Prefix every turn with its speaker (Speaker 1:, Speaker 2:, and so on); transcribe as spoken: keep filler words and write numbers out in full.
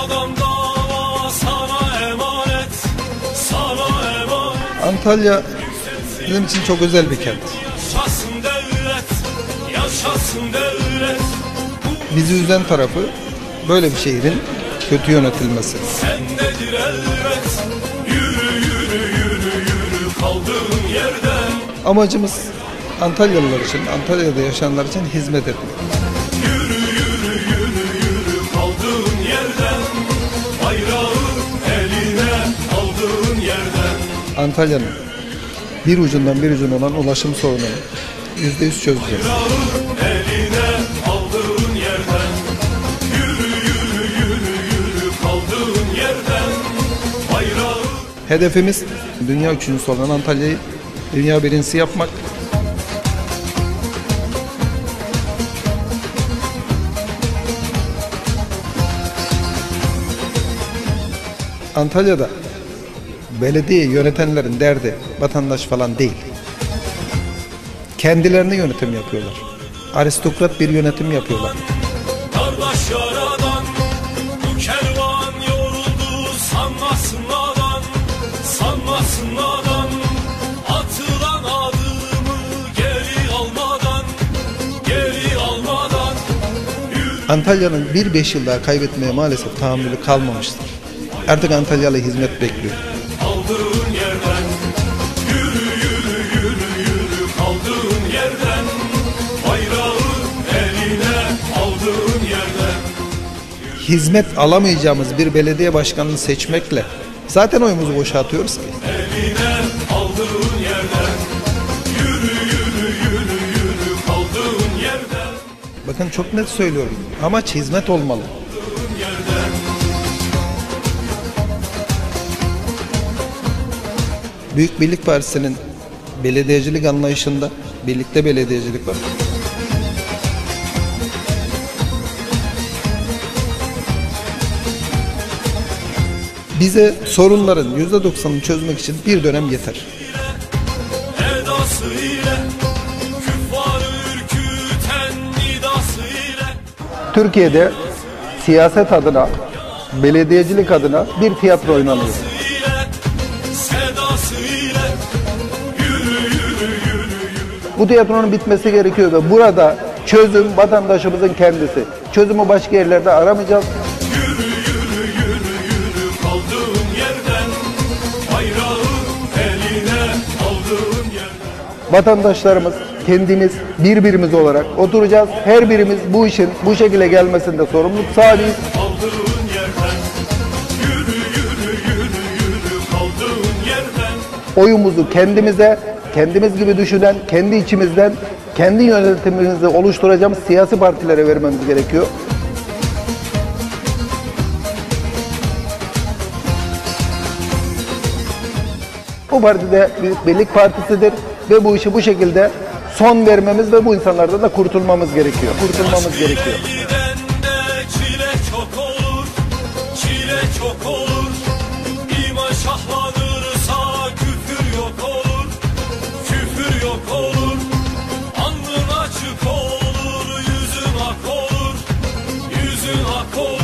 Speaker 1: Antalya bizim için çok özel bir kent. Bizi üzen tarafı böyle bir şehrin kötü yönetilmesi. Amacımız Antalyalılar için, Antalya'da yaşayanlar için hizmet etmek. Yürü yürü yürü yürü kaldığın yerden, bayrağı eline aldığın yerden. Antalya'nın bir ucundan bir ucuna olan ulaşım sorununu yüzde yüz çözeceğiz. Eline aldığın yerden, yürü yürü yürü yürü kaldığın yerden, bayrağı. Hedefimiz dünya üçüncüsü olan Antalya'yı dünya birincisi yapmak. Antalya'da belediye yönetenlerin derdi vatandaş falan değil. Kendilerini yönetim yapıyorlar. Aristokrat bir yönetim yapıyorlar. Kardeş yaradan, bu kervan yoruldu, sanmasın nadan, sanmasın nadan, atılan adımı geri almadan, geri almadan. Antalya'nın bir beş yıl daha kaybetmeye maalesef tahammülü kalmamıştır. Artık Antalyalı hizmet bekliyor. Aldığın yerden, yürü yürü yürü yürü kaldığın yerden, bayrağı eline aldığın yerden. Hizmet alamayacağımız bir belediye başkanını seçmekle zaten oyumuzu boşa atıyoruz ki. Eline aldığın yerden, yürü yürü yürü yürü kaldığın yerden. Bakın çok net söylüyorum. Amaç hizmet olmalı. Büyük Birlik Partisi'nin belediyecilik anlayışında birlikte belediyecilik var. Bize sorunların yüzde doksanını çözmek için bir dönem yeter. Türkiye'de siyaset adına, belediyecilik adına bir tiyatro oynanıyor. Bu tiyatronun bitmesi gerekiyor ve burada çözüm vatandaşımızın kendisi. Çözümü başka yerlerde aramayacağız. Yürü yürü yürü yürü kaldığın yerden, bayrağı eline aldığın yerden. Vatandaşlarımız, kendimiz, birbirimiz olarak oturacağız. Her birimiz bu işin bu şekilde gelmesinde sorumluluk sahibiyiz. Kaldığın yerden, yürü yürü yürü yürü kaldığın yerden. Oyumuzu kendimize, kendimiz gibi düşünen, kendi içimizden, kendi yönetimimizi oluşturacağımız siyasi partilere vermemiz gerekiyor. Bu parti de Büyük Birlik Partisi'dir ve bu işi bu şekilde son vermemiz ve bu insanlardan da kurtulmamız gerekiyor. Kurtulmamız gerekiyor. Çile çok olur, çile çok olur. İman şahlanırsa küfür yok olur, küfür yok olur. Alnın açık olur, yüzün ak olur, yüzün ak olur.